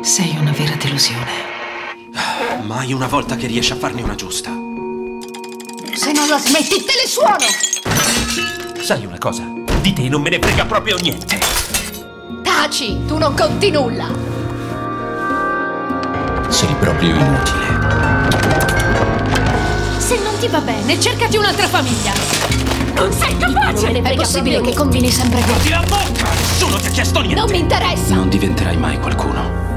Sei una vera delusione. Mai una volta che riesci a farne una giusta. Se non la smetti, te le suono! Sai una cosa? Di te non me ne frega proprio niente. Taci, tu non conti nulla! Sei proprio inutile. Se non ti va bene, cercati un'altra famiglia! Non sei capace! È possibile che combini sempre con... Ti la bocca! Nessuno ti ha chiesto niente! Non mi interessa! Non diventerai mai qualcuno.